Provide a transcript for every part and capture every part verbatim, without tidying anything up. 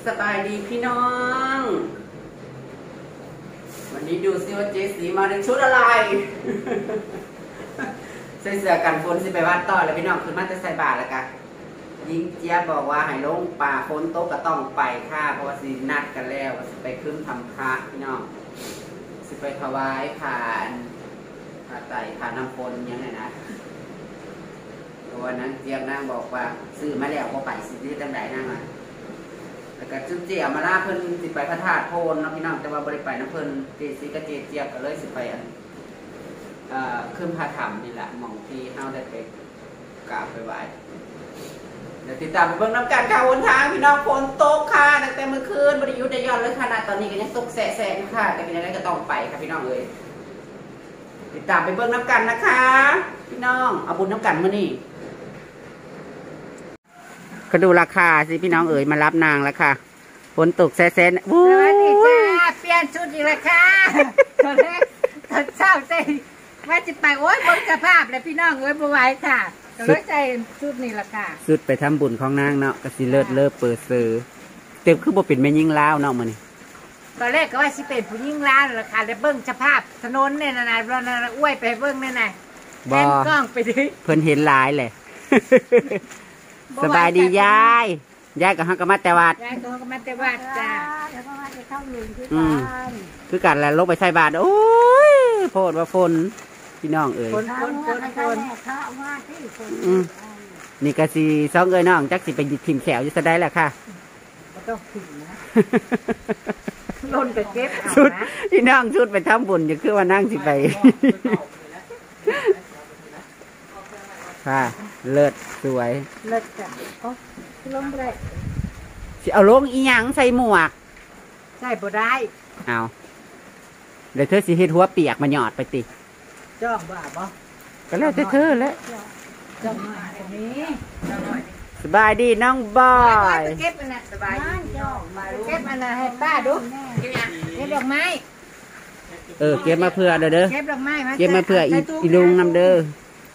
สบายดีพี่น้องวันนี้ดูซิว่าเจสีมาในชุดอะไรใส่เสื้อกันฝนสิไปวัดต่อแล้วพี่น้องคือมันจะใส่บาตรแล้วกันยิงเจี๊ยบบอกว่าให้ลงป่าฝนโต๊ะก็ต้องไปค่ะเพราะว่าสินัดกันแล้วว่าสิไปขึ้นทำพระพี่น้องสิไปถวายผ่านผ่าไต่ผ่านน้ำฝนยังไงนะเพราะว่านั้นเจี๊ยบนั่งบอกว่าซื้อมาแล้วพอไปสิตั้งไหนนั่งมาแล้วก็จุ๊บเจียมาล่าเพิ่นสิไปพระธาตุโพนนะพี่น้องแต่ว่าบริไปน้ำเพิ่นเจซีก็เจเจียบก็เลยสิไปอันขึ้นพระธรรมนี่แหละมองที่เฮาได้ไปกราบไปไหว้เดี๋ยวติดตามไปเบิ่งน้ำกันค่ะวนทางพี่น้องฝนตกค่ะตั้งแต่เมื่อคืนบริยุทธ์ได้ย้อนเลยขนาดตอนนี้ก็ยังตกแสะๆอยู่ค่ะแต่เป็นยังไงก็ต้องไปค่ะพี่น้องเลยติดตามไปเบิ่งน้ำกันนะคะพี่น้องเอาบุญน้ำกันมื้อนี้ก็ดูราคาสิพี่น้องเอ๋ยมารับนางแล้วค่ะฝนตกแซ่ๆสวัสดีจ้าเปลี่ยนชุดอีกแล้วค่ะตอนแรกตอนเช้าใจว่าจะไปโอ๊ยบนสภาพเลยพี่น้องเอ้ยบ่ไหวค่ะก็เลยใจชุดนี้ละค่ะชุดไปทำบุญของนางเนาะก็สิเลิศเลิศเปิดซื้อเต็มคือบ่เป็นแม่ยิ่งล้าวเนาะมื้อนี้ตอนแรกก็ว่าสิเป็นผู้ยิ่งล้าวละค่ะแล้วเบิ่งสภาพถนนเนี่ยนะนะเรานะอ้วยไปเบิ่งเนี่ยนะแล่นกล้องไปดิเพิ่นเห็นหลายเลยสบายดียายยายกับฮักกับมาแต่วัดยายกับฮักกับมาแต่วัดจ้าแล้วก็มาจะเข้าหลุมคือกันคือกันแล้วลงไปใส่บาตรโอ้ยโพดว่าฝนพี่น้องเอ๋ยฝนฝนฝนฝนอืมนี่ก็สิสองเอ้ยน้องจักสิไปหยิบถิ่มแขวอยู่ซะได้แหละค่ะไม่ต้องถิ่มนะล้นไปเก็บเอานะพี่น้องชุดไปทำบุญจะคือว่านั่งสิไปค่ะเลิศสวยเลิศจ้ะโอ้ลงได้สิเอาลงอีหยังใส่หมวกใส่บ่ได้เอาเดี๋ยวเธอสิเฮ็ดหัวเปียกมาหยอดไปติจ้องบ่าบ่ก็แล้วแต่เธอแล้วจ้องมาตรงนี้สบายดีน้องบอยเก็บมันน่ะสบายดีจ้องมาเก็บมันน่ะให้ป้าดูเก็บดอกไม้เออเก็บมาเพื่อเด้อเด้อเก็บดอกไม้มาเก็บมาเพื่ออีลุงนำเด้อ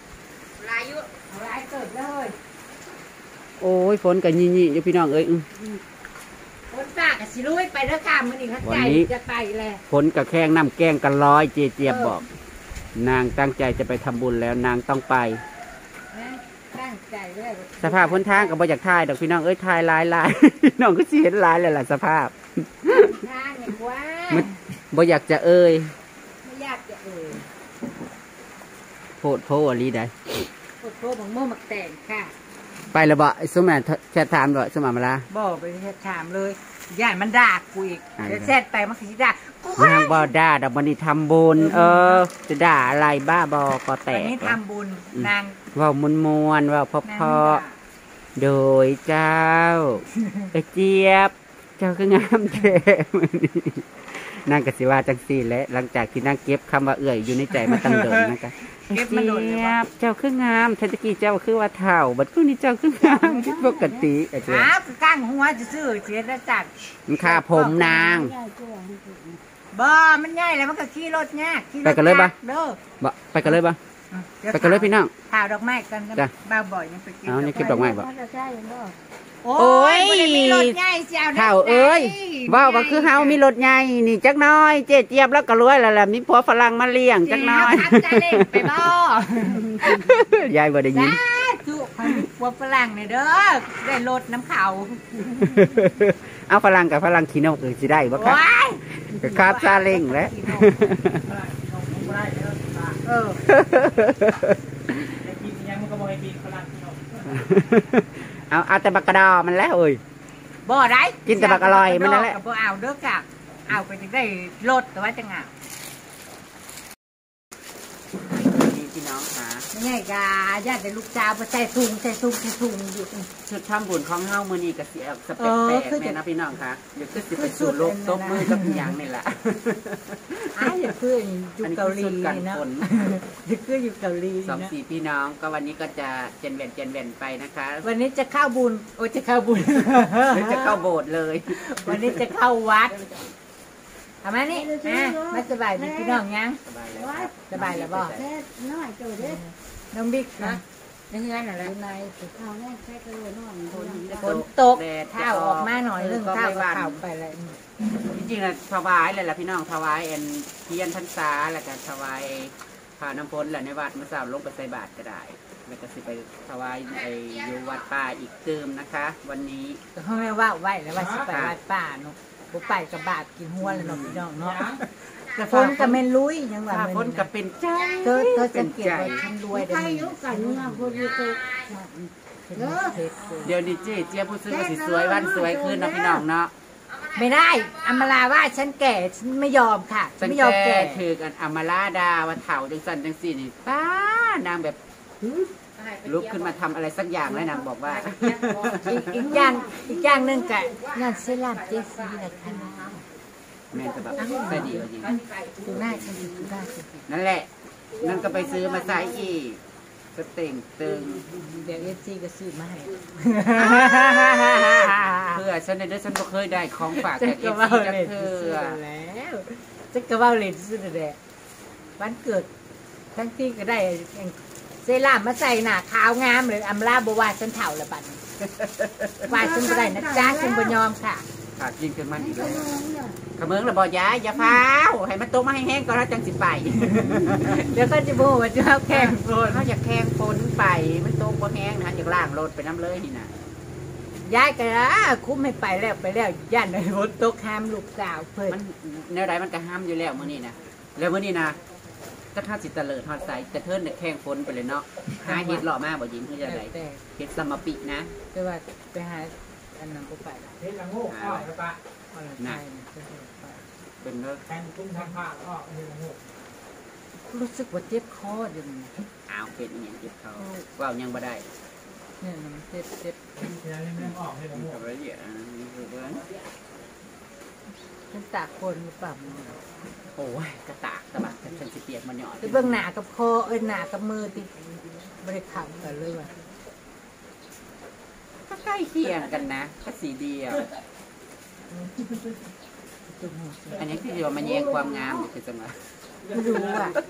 โอ้ยฝนกับยี่ยี่อยู่พี่น้องเอ้ยฝนฝากกับสิลุยไปเด้อค่ะมื้อนี้เขาใจจะไปแหละฝนกับแข้งน้ำแกงกันลอยเจี๊ยบบอกนางตั้งใจจะไปทำบุญแล้วนางต้องไปตั้งใจเลยสภาพพ้นทางกับบอยากถ่ายดอกพี่น้องเอ้ยถ่ายลายลายน้องก็เสียลายเลยล่ะสภาพทางเนี่ยว่าบอยากจะเอ้ยไม่อยากจะเอ้ยโพดโพอลีได้โพดโพบังโม่หมักแต่งค่ะไปแล้วบ่สมัยแชทถามบ่สมัยมาละบ่ไปแชทถามเลยย่านมันด่ากูอีกแชทไปมันคือด่ากูนางบ่ด่าดอกบันนี้ทำบุญเออจะด่าอะไรบ้าบอก็แตกวันนี้ทำบุญนางว่ามวนมวนว่าพ่อพ่อโดยเจ้าไอเจี๊ยบเจ้าคืองามแท้นางกสิว่าจังสี่และหลังจากที่นางเก็บคำว่าเอื่อยอยู่ในใจมาตั้งเดิมนะคะเก็บมาโดนเลยเจ้าคืองามทันตะกี้เจ้าคือว่าเท่าบัดพวกนี้เจ้าคืองามปกติไอ้เจ้าอ้าวก้างหัวจะซื้อเสียแล้วจัดมันค่าผมนางบ่มันง่ายแล้วมันก็ขี่รถยากไปกันเลยบ่บ่ไปกันเลยบ่ไปกันเลยพี่น้องข่าวดอกไม้กันจ้ะบ้าบ่อยยังไปกินเอาเนี่ยเก็บดอกไม้บ่โอ้ยมีรถใหญ่เจ้าเท่าเอ้ยว่าว่าคือเฮามีรถใหญ่นี่จักน้อยเจ๊เจี๊ยบแล้วก็รวยแล้วแหละมีผัวฝรั่งมาเลี้ยงจักน้อยไปบ่ยายบ่ได้ยินจุกผัวฝรั่งเนี่ยเด้อได้รถน้ำเขาเอาฝรั่งกับฝรั่งขี้นกเออสิได้บ่ครับครับซาเล้งแล้วเออเอาเอาแต่บักกระดอมันแล้วเอ้ยบ่ได้กินแต่บักอร่อยมันนั่นแหละบ่เอาเด้อกับเอาไปจะได้รสแต่ว่าจะงานี่พี่น้องค่ะไม่ใช่กาญาติลูกสาวไปใส่ถุงใส่ถุงใส่ถุงอยู่ชุดทำบุญของเฮามื้อนี้ก็สิเอาสเปกแปลกแม่นะพี่น้องค่ะเดี๋ยวคือสิไปสู่โลกตบมือกับหยังนี่แหละอ้าวอย่าคืออยู่เกาหลีนะอย่าคืออยู่เกาหลีสองสี่พี่น้องก็วันนี้ก็จะเจนเวนเจนเวนไปนะคะวันนี้จะเข้าบุญโอ้จะเข้าบุญหรือจะเข้าโบสถ์เลยวันนี้จะเข้าวัดทำไมนี่ไม่สบายพี่น้องยังสบายแล้วสบายแล้วบ่น้องบิ๊กนะในเฮือนน่ะแหละในสุดท้ายแรกแค่ก็เลยนอนคนฝนตกเท้าออกมาหน่อยนึงเท้าก็เข้าไปเลยจริงๆนะถวายเลยล่ะพี่น้องถวายเอ็นเทียนพรรษาแล้วก็ถวายผ่าน้ำพ้นแหละในวัดเมื่อเช้าลงไปใส่บาตรก็ได้แล้วก็สิไปถวายไอ้อยู่วัดป่าอีกเติมนะคะ วันนี้ก็เขาไม่ว่าไว้แล้วว่าสิไปวัดป่าเนาะบ่ไปกับบาปกินหัวเลยเนาะพี่น้องเนาะแต่ฝนก็แม่นลุยยังว่าถ้าแม่นพ้นก็เป็นใจเธอเธอสังเกตว่าฉันรวยใคได้รยุกันเมื่อพอดีตัวเนาะเดี๋ยวนี้เจ๊เจี๊ยบผู้ซื้อก็สิสวยวันสวยขึ้นเนาะพี่น้องเนาะไม่ได้อำมาลาว่าฉันแก่ฉันไม่ยอมค่ะฉัสันงไม่ยอมแก่แก่ถือกันอมาลาดาว่าเถาจังสันจังสี่นี่ป้านางแบบลุกขึ้นมาทำอะไรสักอย่างแล้วนางบอกว่าอีกอีกอย่างอีกอย่างหนึงกะงานเซรั่มเจสซี่นะคะแม่จะแบบใส่ดีกว่าจริงดูหน้าฉันดูหน้าฉันนั่นแหละ นั่นก็ไปซื้อมาใส่อีกสเต็งตึงเดี๋ยวเอฟซีก็ซื้อมาให้เพื่อฉันในเด้อฉันก็เคยได้ของฝากจะจากเอกระฟเบ้าซีจากเล่นเธซื้ออแล้วจะกระเบ้าเล่นซื้อแหละวันเกิดทั้งที่ก็ได้เซรั่มมาใส่หน้าขาวงามเลยอำลาบว่าฉันเถ่าละบัดนี้ว่าฉันบ่ได้นะจ๊ะฉันบ่ยอมค่ะฝากยิงขึ้นมันอีกแล้วขมืองระบอยายอย่าฟ้าวให้มันตกมาให้แห้งก่อนแล้วจังสิไปเดี๋ยวก็จะบอกว่าจะเอาแข่งโฟนเขาอยากแข้งฝนไปมันตกบ่แห้งนะอยากล่างรถไปน้ำเลยนี่นะย้ายกันละคุ้มให้ไปแล้วไปแล้วย่านในรถตกห้ามลูกสาวเพิ่นมันแนวใดมันก็ห้ามอยู่แล้วมื้อนี้นะแล้วมื้อนี้นะจะข้าสิตะเลิดฮอดใสแต่เทินเนี่ยแข้งฝนไปเลยเนาะหาเห็ดหล่อมาบ่ยิงเพื่อจะไดแต่เห็ดสมปินะแต่ว่าไปหาอันนั้นก็ไปละเฮ็ดละโง่อ้อแล้วปะเอาละใช่ไปไปเป็นเลิกแทนตุ้มทำผ้าอ้อเฮ็ดละโง่รู้สึกว่าเจ็บคอเดี๋ยวนี้อ้าวเป็นอหย่างเจ็บเขาว่าวยังบ่ได้เนี่ยมันเจ็บเจ็บเฮ็ดละเรื่องออกเฮ็ดละโง่กับละเอียดอ่ะนี่คือเบิ่งฉันตากคนหรือเปล่าโอ้ยกระตากกระบะแต่ฉันสิเปียกมันหยอดไปเบื้องหน้ากับคอเอ้ยหน้ากับมือติบริขำกันเลยว่ะก็ใกล้เคียงกันนะก็สีเดียวจุ่มหัวอันนี้คือว่ามันแย่งความงามอยู่คือจังหวะไม่รู้อ่ะ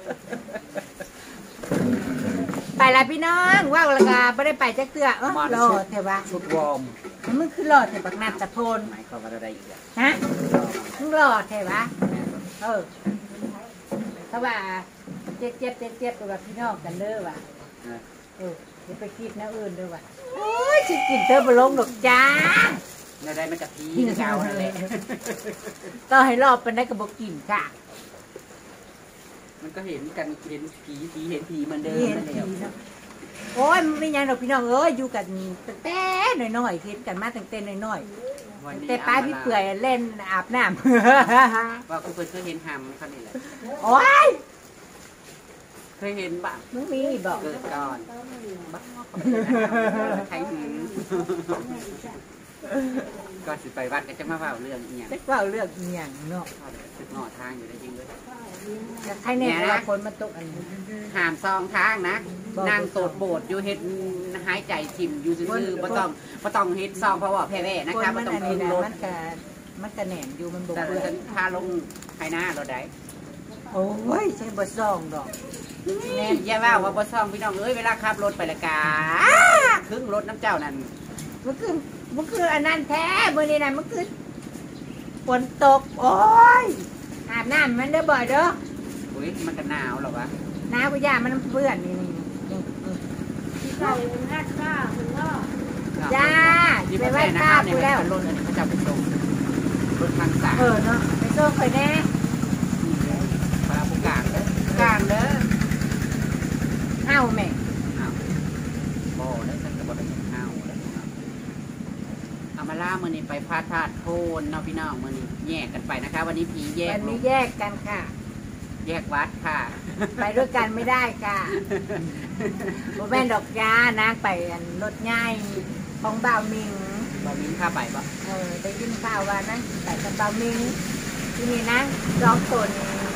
ไปละพี่น้องว่าวละกาไม่ได้ไปจักเตือเออรอเถอะวะชุดวอร์มมึงคือรอเถอะบักนัดตะโพนหมายความว่าอะไรอีกอ่ะฮะมึงรอเถอะวะเออถ้าว่าเจ็บเจ็บเจ็บเจ็บกับพี่น้องกันเด้อว่ะเอออย่าไปคิดแนวอื่นเด้อว่ะโอ้ยฉันกินเธอบะลงดอกจ้าแนวใดมันกับพีเก่านั่นแหละต่อให้รอบเป็นได้กับบกินค่ะมันก็เห็นกันเห็นผีผีเห็นผีเหมือนเดิมเห็นนั่นแหผีละเนาะโอ้ยมันไม่ยังดอกพี่น้องเอ้ยอยู่กันตั้งแต่น้อยๆเห็นกันมาตั้งแต่น้อยวันๆนี้แต่ป้าพี่เปื่อยเล่นอาบน้ำว่าคุณเคยเห็นหำเขานี่แหละโอ้ยเคยเห็นบ้างมึงมีบอกเกิดก่อนบ้าใครหืมก่อนสิไปวัดก็จะมาเล่าเรื่องอีหยังจะเล่าเรื่องอีหยังเนาะจุดหน่อทางอยู่ได้จริงเลยแต่ใครเนี่ยว่าคนมาตกอันนี้หามซองทางนะบอกนางโตดโบดอยู่เฮ็ดหายใจทิมอยู่ซื่อๆบ่ต้องบ่ต้องเฮ็ดซองเพราะว่าแพ้ๆนะคนคะบ่มันต้องอันขึ้นี้นนะรถมันกะมันกะแหนนอยู่มันบกแต่เปื่อยฉันพาลงภายหน้ารถได้โอ้ยใช่บ่ซองดอกแน่อย่าว่าว่าบ่ซองพี่น้องเอ้ยเวลาขับรถไปละกาครึ่งรถน้ำเจ้านั่นมันคือมันคืออันนั้นแท้มื่อนี้นะมันคือฝนตกโอ้ยอาบน้ำมันเด้อบ่อยเด้ออุ้ยมันก็หนาวหรอวะน้ำกุยามันเปื้อนนี่นี่นี่นี่ใส่หัดข้าคุณล่อจ้าที่ไปไปไหว้ไว้นะข้าครับกูเนี่ยแล้วรถอันนี้เขาจะไปส่งรถทางสายเออเนาะไปโซ่เคยแน่ปลาผู้กลางเด้อกลางเด้อเอ้าแม่อ้าวบ่ได้ฉันก็บ่ได้เห็นข้าวแล้วครับเอามาล่ามื้อนี้ไปพาธาตุโพนเนาะพี่น้องมื้อนี้แยกกันไปนะคะ วันนี้ผีแยกวันนี้แยกกันค่ะแยกวัดค่ะไปด้วยกันไม่ได้ค่ะโบแม่นดอกยานางไปอันรถง่ายของบ่าวมิงบ่มีค่าไปบ่เออได้ยินข่าวว่านั่งไปกับบ่าวมิงที่นี่นะสองคน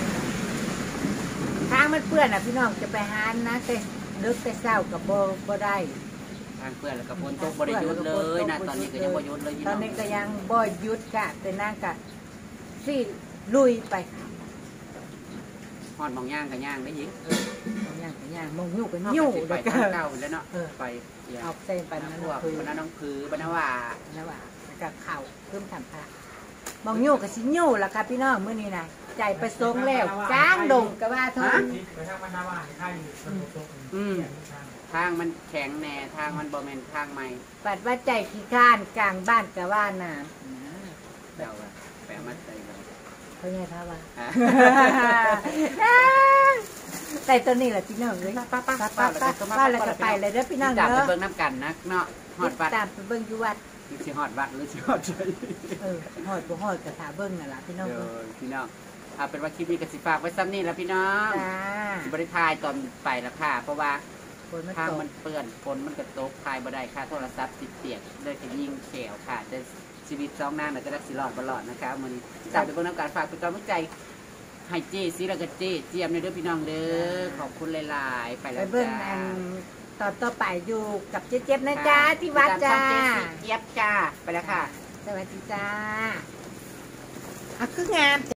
ทางมันเปื้อนอ่ะพี่น้องจะไปหานะแต่ลึกแต่เศร้ากับโบบ่ได้ทางเพื่อนแล้วก็ฝนตกบ่ได้หยุดเลยนะตอนนี้ก็ยังบ่หยุดเลยพี่ตอน้นองนี้ก็ยังบ่หยุดกะแต่นางกะสิลุยไปค่ะฮอดหมองย่างก็ย่างได้ยิบางอย่างก็อย่างมงยู่เป็นเฮายู่ก็สิไปเด็กทางเก่าแล้วเนาะเออไปเสียเอาเส้นไปบรรนั้ณนพวกคือบรรณน้องพือบรรณว่านะว่าแล้วก็เข่าเพิ่มทำพระมองยู่กับสิยู่ล่ะค่ะพี่น้องมื้อนี้นะใจประสงค์แล้วจ้างดงก็ว่าเท่านั้นไปทางบรรณาบ้านค่ายอยู่มันตกอืม ทางมันแข็งแน่ทางมันบ่แม่นทางใหม่ปัดว่าใจขี้ข้านกลางบ้านก็ว่าน้ำนะเจ้าอะแปลมาใส่เราเขาไงพระว่าฮะแต่ตัวนี้แหละพี่น้องเลยป้าป้าป้าป้าป้าป้าป้าป้าแล้วก็ไปเลยเด้อพี่น้องตามเด้ไปอเบิ่งน้ำกันนะเนาะฮอดวัดตามไปเบิ่งอยู่วัดหรือสิฮอดวัดหรือสิฮอดใจเออหอดบ่หอดก็ถาเบิ่งนั่นล่ะพี่น้องเดี๋ยวเอ้ยพี่น้องเอาเป็นว่าคลิปนี้ก็สิฝากไว้ซ้ำนี่แล้วพี่น้องจ้าสิบริทายตอนไปแล้วค่ะ เพราะว่าฝนมันทางตกมันเปื้อนฝนมันก็ตกทายบ่ได้ค่ะโทรศัพท์ติดเปียกเลยก็ยิงแขวค่ะแต่ชีวิตสองนางน่ะจะได้สิรอดบ่รอดนะคะมื้อนี้ตามไปเบิ่งน้ำกันฝากเป็นกำลังใจให้เจ้สิแล้วก็เจ้เจียมในเด้อพี่น้องเด้อขอบคุณหลายๆไปไปแล้วเบิ่งจ้าอันตอนต่อไปอยู่กับเจ๊ๆนะจ๊ะที่วัดจ้าติดตมช่องเจ๊สีเจี๊ยบจ้าไปแล้วค่ะสวัสดีจ้าอ่ะคืองาม